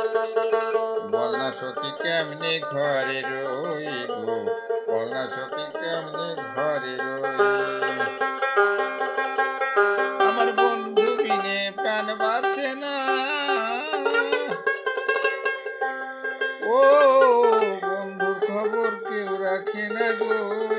বলনা সখী কেমনে ঘরে রই গো, বলনা সখী কেমনে ঘরে রই। আমার বন্ধু বিনে প্রাণ বাঁচে না, ও বন্ধুর খবর কেউ রাখে না গো।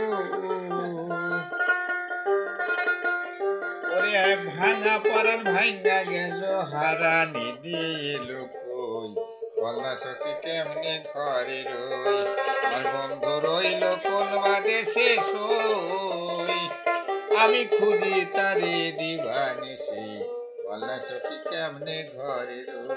ওরে ভাঙা পরাণ ভাঙ্গা গেল, হারানি দিয়ে এলো কই, বলনা সখী কেমনে ঘরে রই। আমার বন্ধু রইল কোন বা দেশে সই, আমি খুঁজি তারে দিবানিসি, বলনা সখী কেমনে ঘরে রই,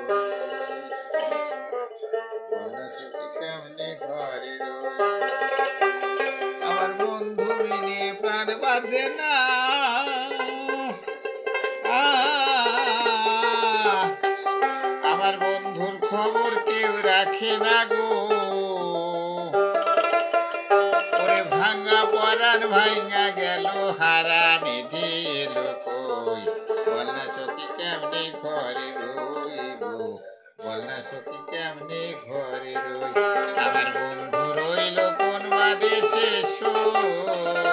বলনা সখী কেমনে ঘরে রই। আমার বন্ধু বিনে প্রাণ বাজে না, আমার বন্ধুর খবর কেউ রাখে না গো। ওরে ভাঙা পরাণ ভাঙা গেল, হারানি দিয়ে এলো কই, বলনা সখী কেমনে ঘরে রইব, বলনা সখী কেমনে ঘরে রই। আমার বন্ধু রইল কোন বা দেশে সই,